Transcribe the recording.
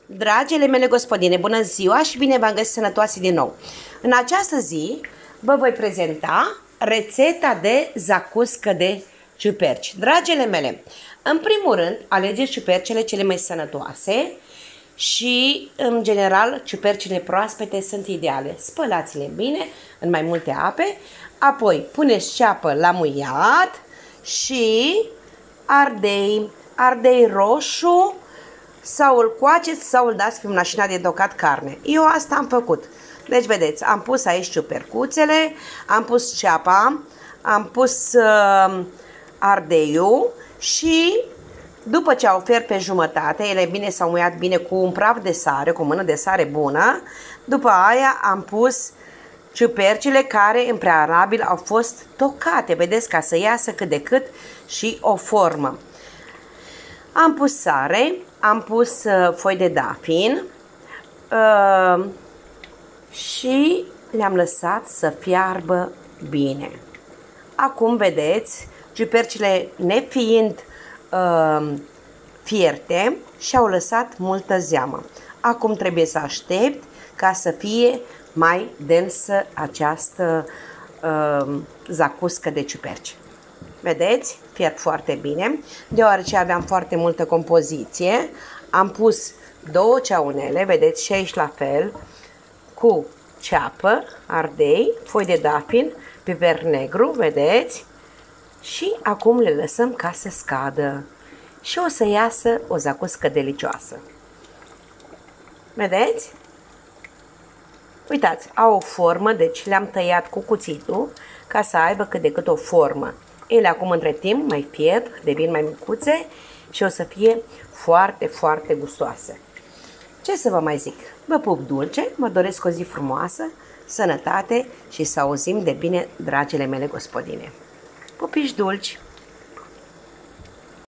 Dragile mele gospodine, bună ziua și bine v-am găsit sănătoase din nou. În această zi vă voi prezenta rețeta de zacuscă de ciuperci. Dragile mele, în primul rând alegeți ciupercile cele mai sănătoase și în general ciupercile proaspete sunt ideale. Spălați-le bine în mai multe ape, apoi puneți ceapă la muiat și ardei roșu, sau îl coaceți sau îl dați pe mașina de tocat carne. Eu asta am făcut. Deci, vedeți, am pus aici ciupercuțele, am pus ceapa, am pus ardeiul și după ce au fiert pe jumătate, ele bine s-au muiat bine cu un praf de sare, cu o mână de sare bună, după aia am pus ciupercile care în prealabil au fost tocate, vedeți, ca să iasă cât de cât și o formă. Am pus sare, am pus foi de dafin și le-am lăsat să fiarbă bine. Acum vedeți, ciupercile nefiind fierte și-au lăsat multă zeamă. Acum trebuie să aștept ca să fie mai densă această zacuscă de ciuperci. Vedeți? Fiert foarte bine. Deoarece aveam foarte multă compoziție, am pus 2 ceaunele, vedeți, și aici la fel, cu ceapă, ardei, foi de dafin, piper negru, vedeți? Și acum le lăsăm ca să scadă și o să iasă o zacuscă delicioasă. Vedeți? Uitați, au o formă, deci le-am tăiat cu cuțitul ca să aibă cât de cât o formă. Ele acum între timp mai fierb, devin mai micuțe și o să fie foarte, foarte gustoase. Ce să vă mai zic? Vă pup dulce, vă doresc o zi frumoasă, sănătate și să auzim de bine, dragile mele gospodine. Pupiși dulci!